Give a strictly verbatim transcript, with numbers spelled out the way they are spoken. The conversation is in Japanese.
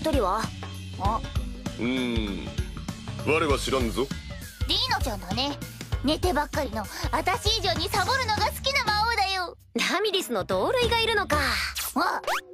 一人は？あ、 うーん、我は知らんぞ。 リーノちゃんだね。寝てばっかりの私以上にサボるのが好きな魔王だよ。 ラミリスの同類がいるのか。 あ、